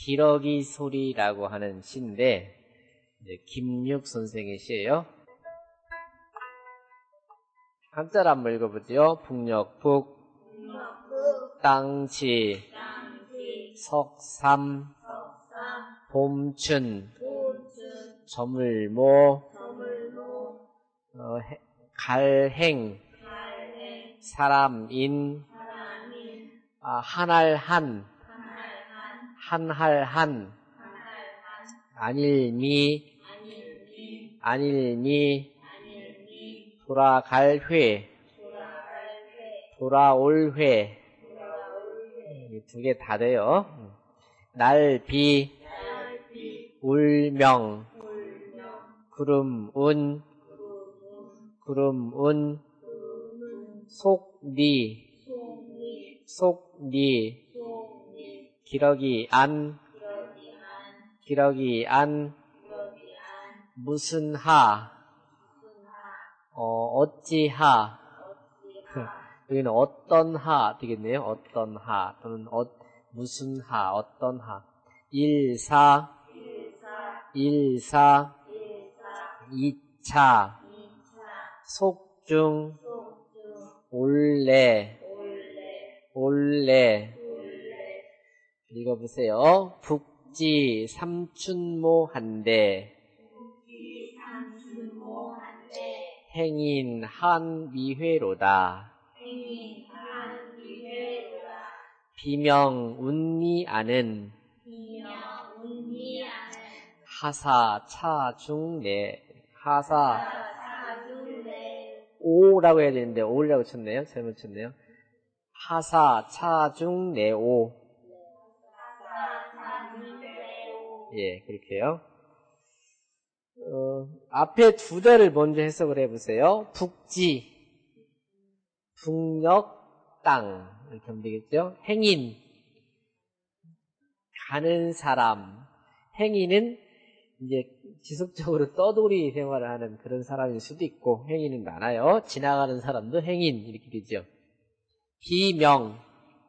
기러기 소리라고 하는 시인데 김육 선생의 시예요. 한자를 한번 읽어보죠. 북녘북 땅치 석삼 봄춘 저물모 갈행 사람인 한할한 한할한 안일미 돌아갈회 돌아올회 두 개 다 돼요. 날비 울명 구름운 속리 기러기 안 무슨 하 어찌하 여기는 어떤 하 되겠네요. 어떤 하 또는 무슨 하 어떤 하 일사 이차 속중 올레 읽어보세요. 북지 삼춘모한데 행인 한미회로다. 비명 운리아는 하사 차중내 오라고 해야 되는데 오라고 쳤네요. 잘못 쳤네요. 하사 차중내오 예, 그렇게요. 앞에 두 자를 먼저 해석을 해보세요. 북지, 북녘, 땅 이렇게 하면 되겠죠. 행인, 가는 사람. 행인은 이제 지속적으로 떠돌이 생활을 하는 그런 사람일 수도 있고 행인은 많아요. 지나가는 사람도 행인 이렇게 되죠. 비명,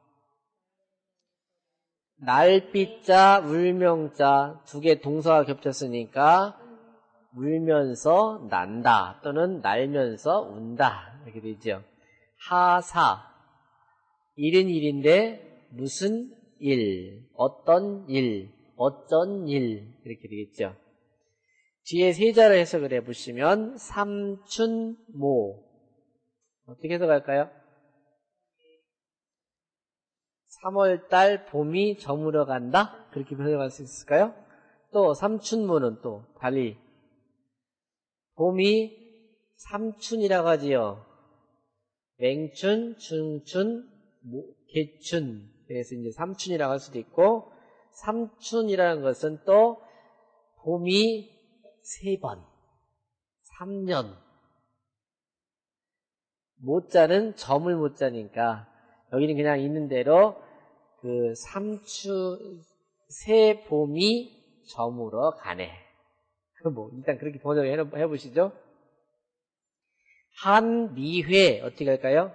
날비자, 울명자 두 개 동사가 겹쳤으니까 울면서 난다 또는 날면서 운다 이렇게 되죠. 하사 일은 일인데 무슨 일, 어떤 일, 어쩐 일 이렇게 되겠죠. 뒤에 세 자를 해석을 해보시면 삼춘모 어떻게 해석할까요? 3월달 봄이 저물어 간다? 그렇게 해석할 수 있을까요? 또 삼춘모는 또 달리 봄이 삼춘이라고 하지요. 맹춘, 중춘, 개춘 그래서 이제 삼춘이라고 할 수도 있고 삼춘이라는 것은 또 봄이 3번 3년 모자는 점을 모자니까 여기는 그냥 있는 대로 그 새 봄이 저물어 가네. 일단 그렇게 번역을 해보시죠. 한미회 어떻게 할까요?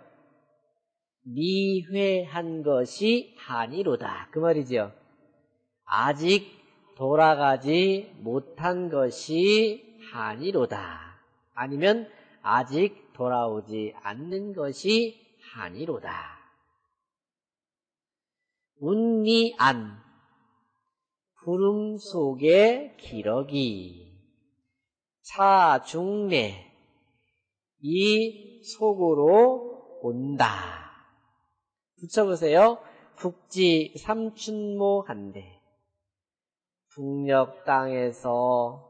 미회한 것이 한이로다. 그 말이죠. 아직 돌아가지 못한 것이 한이로다. 아니면 아직 돌아오지 않는 것이 한이로다. 운리안 구름 속의 기러기 차중내 이 속으로 온다. 붙여보세요. 북지 삼춘모한데 북녘 땅에서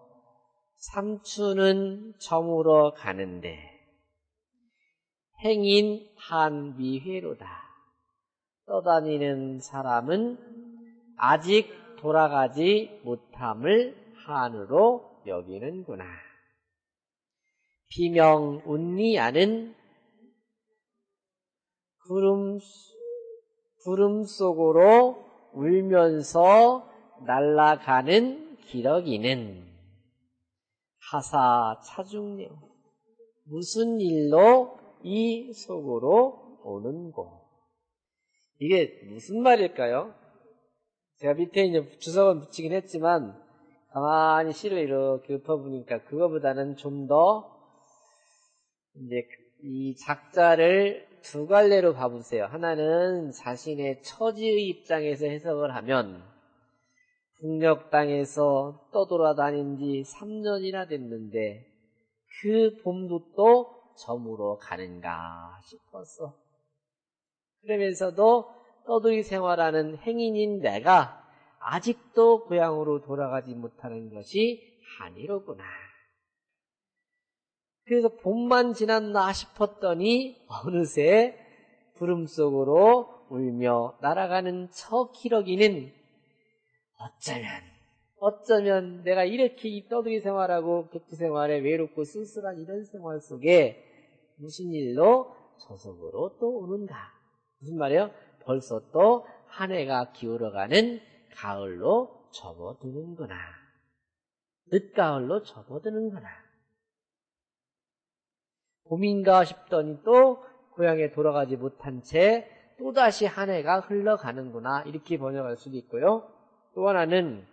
삼춘은 저물어 가는데 행인 한미회로다. 떠다니는 사람은 아직 돌아가지 못함을 한으로 여기는구나. 비명 운리아는 구름 속으로 울면서 날아가는 기러기는 하사 차중녀 무슨 일로 이 속으로 오는고. 이게 무슨 말일까요? 제가 밑에 이제 주석은 붙이긴 했지만 가만히 시를 이렇게 읊어보니까 그거보다는 좀 더 이제 이 작자를 두 갈래로 봐보세요. 하나는 자신의 처지의 입장에서 해석을 하면 북녘 땅에서 떠돌아다닌 지 3년이나 됐는데 그 봄도 또 저물어 가는가 싶었어. 그러면서도 떠돌이 생활하는 행인인 내가 아직도 고향으로 돌아가지 못하는 것이 한이로구나. 그래서 봄만 지났나 싶었더니 어느새 구름 속으로 울며 날아가는 저 기러기는 어쩌면 내가 이렇게 이 떠돌이 생활하고 객지 생활에 외롭고 쓸쓸한 이런 생활 속에 무슨 일로 저속으로 또 오는가. 무슨 말이에요? 벌써 또 한 해가 기울어가는 가을로 접어드는구나. 늦가을로 접어드는구나. 봄인가 싶더니 또 고향에 돌아가지 못한 채 또다시 한 해가 흘러가는구나. 이렇게 번역할 수도 있고요. 또 하나는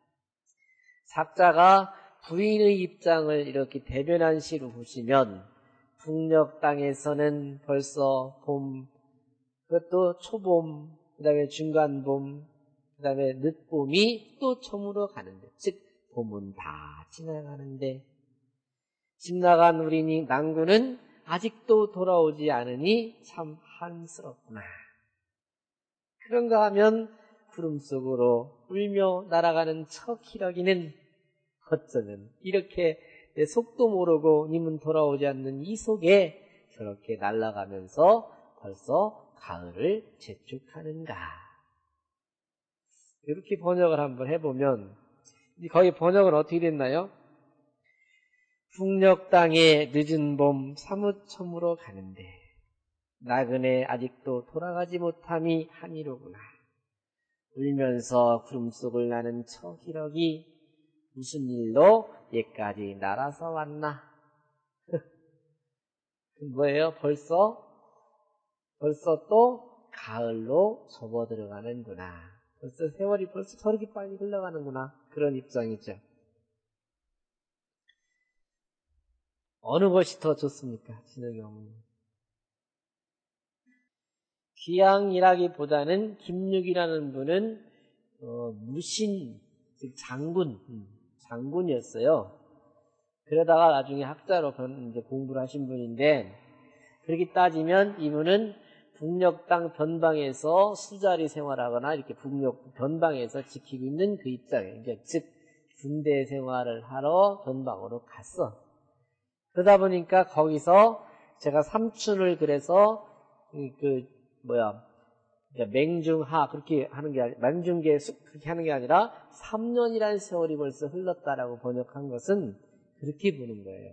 작자가 부인의 입장을 이렇게 대변한 시로 보시면 북녘 땅에서는 벌써 봄, 그것도 초봄, 그 다음에 중간봄, 그 다음에 늦봄이 또 저물어 가는데, 즉 봄은 다 지나가는데 집 나간 우리 낭구는 아직도 돌아오지 않으니 참 한스럽구나. 그런가 하면 구름 속으로 울며 날아가는 저 기러기는 어쩌면 이렇게 내 속도 모르고 님은 돌아오지 않는 이 속에 저렇게 날아가면서 벌써 가을을 재촉하는가. 이렇게 번역을 한번 해보면 거기 번역은 어떻게 됐나요? 북녘 땅에 늦은 봄 사뭇 저물어 가는데 나그네 아직도 돌아가지 못함이 한이로구나. 울면서 구름 속을 나는 저 기러기 무슨 일로 얘까지 날아서 왔나? 뭐예요? 벌써 또 가을로 접어들어가는구나. 벌써 세월이 벌써 저렇게 빨리 흘러가는구나. 그런 입장이죠. 어느 것이 더 좋습니까? 진혁이 어머니. 귀양이라기보다는 김육이라는 분은 무신, 즉 장군이었어요. 그러다가 나중에 학자로 이제 공부를 하신 분인데, 그렇게 따지면 이분은 북녘 땅 변방에서 수자리 생활하거나 이렇게 북녘 변방에서 지키고 있는 그 입장이에요. 그러니까 즉 군대 생활을 하러 변방으로 갔어. 그러다 보니까 거기서 제가 삼춘을 그래서 맹중하 그렇게 하는 게 아니라 맹중계 그렇게 하는 게 아니라 3년이라는 세월이 벌써 흘렀다라고 번역한 것은 그렇게 보는 거예요.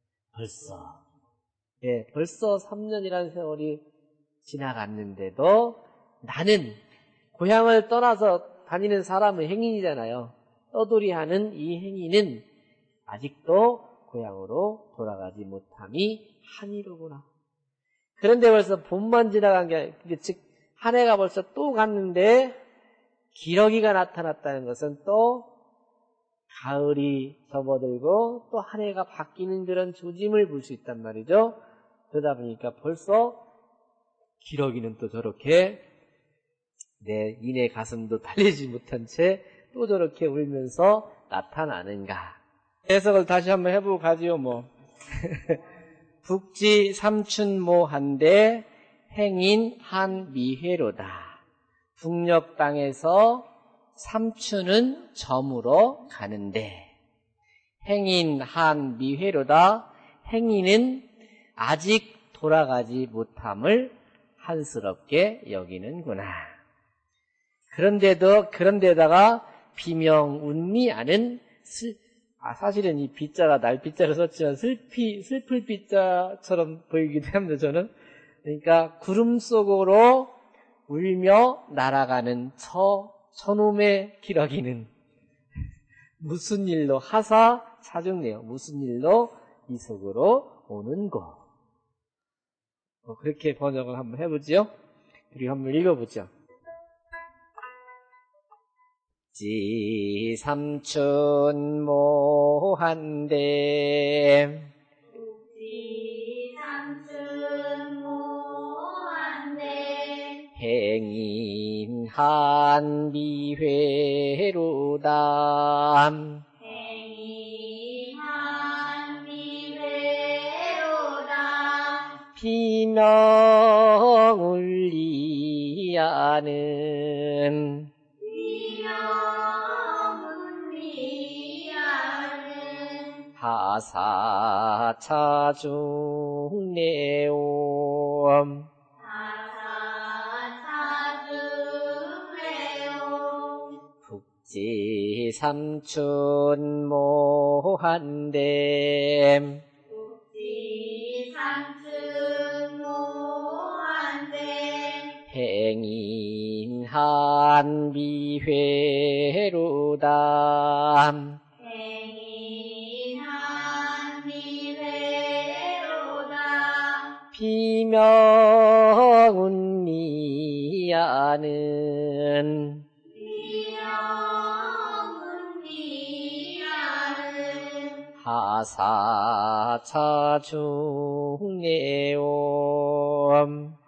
벌써 3년이라는 세월이 지나갔는데도 나는 고향을 떠나서 다니는 사람은 행인이잖아요. 떠돌이하는 이 행인은 아직도 고향으로 돌아가지 못함이 한이로구나. 그런데 벌써 봄만 지나간 게 아니라, 즉 한 해가 벌써 또 갔는데 기러기가 나타났다는 것은 또 가을이 접어들고 또 한 해가 바뀌는 그런 조짐을 볼 수 있단 말이죠. 그러다 보니까 벌써 기러기는 또 저렇게 내 인의 가슴도 달래지 못한 채 또 저렇게 울면서 나타나는가. 해석을 다시 한번 해보고 가지요 뭐. 북지 삼춘모한데 행인 한 미회로다. 북녘 땅에서 삼춘은 저물어 가는데 행인 한 미회로다. 행인은 아직 돌아가지 못함을 한스럽게 여기는구나. 그런데다가 비명 운미 않은 사실은 이 빗자가 날빗자를 썼지만 슬플 빗자처럼 보이기도 합니다, 저는. 그러니까 구름 속으로 울며 날아가는 저놈의 기러기는 무슨 일로 하사 차중네요. 무슨 일로 이 속으로 오는고. 그렇게 번역을 한번 해보죠. 그리고 한번 읽어보죠. 지 삼춘 모한데 행인한 미회로다. 비명울리하는 하사차중내옴. 북지 삼춘 모한데 행인한 미회로다. 비명운리하는 하사차중내옴.